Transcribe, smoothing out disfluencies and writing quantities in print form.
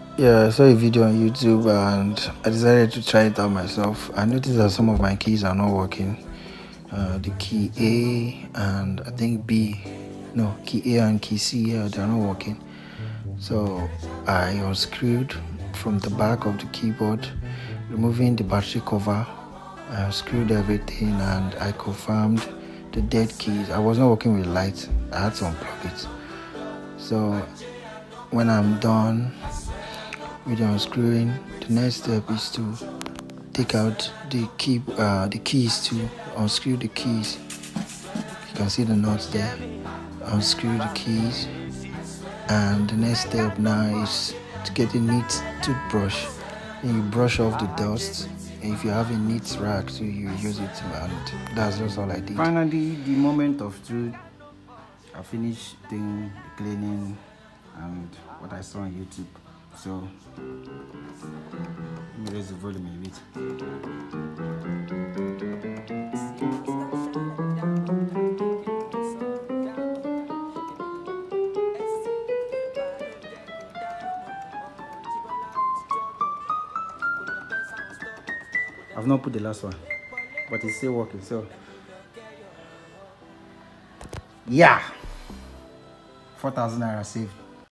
Yeah, I saw a video on YouTube and I decided to try it out myself. I noticed that some of my keys are not working. The key A and I think B, no, key A and key C, yeah, they're not working. So I unscrewed from the back of the keyboard, removing the battery cover. I unscrewed everything and I confirmed the dead keys. I was not working with light. I had to unplug it. So when I'm done with unscrewing, the next step is to take out the keys to unscrew the keys. You can see the nuts there. Unscrew the keys, and the next step now is to get a neat toothbrush. Then you brush off the dust. If you have a neat rag, so you use it, and that's just all I did. Finally, the moment of truth. I finished doing the cleaning and what I saw on YouTube. So let me raise the volume a bit. I've not put the last one, but it's still working. So yeah, 4,000 naira saved.